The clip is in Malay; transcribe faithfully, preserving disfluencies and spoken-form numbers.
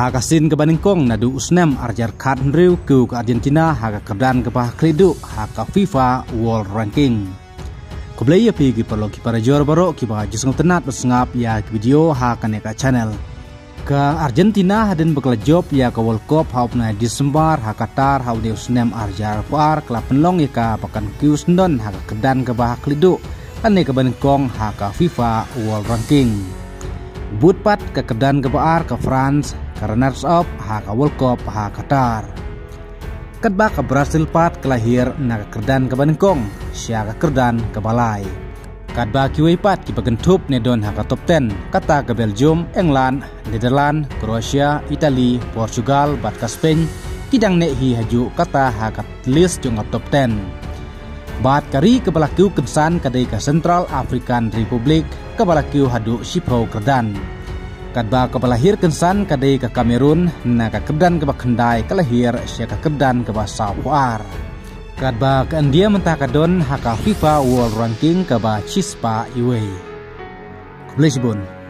Hakasin ke Baningkong nadu usnem arjar kat nriu ku ke Argentina haka kedan ke bah kredu haka FIFA World Ranking. Kublai ya pi ki perlo ki para jor baro ki bah jisung tenat besngap ya ki video haka neka channel. Ke Argentina hadin bekla job ya ke World Cup haup na Desember haka tar hau de usnem arjar puar kelap penlong ya ka pakan kius ndon haka kedan ke bah kredu ane ke Baningkong haka FIFA World Ranking. Butpat ke kedan ke baar ke France runners up haka World Cup haka Qatar. Kadba ke Brazil pat kelahir na kedan ke Baningkong siaga kerdan ke balai. Kadba kiwai pat ki bagentup nedon haka top ten kata ke Belgium, England, Netherlands, Croatia, Italy, Portugal, bat ke Spain kidang ne hi haju kata haka list jong top ten. Bat kari ke balakiu kensan kadai ke Central African Republic ke balakiu hadu sipau kerdan. Kadba kepalahir kensan kadai ke Kamerun na ke kedan ke bakhendai kelahir sia ke kedan ke basa puar. Kadba ke India mentakadon haka FIFA World Ranking ke ba Chispa Iwei. Lisbon.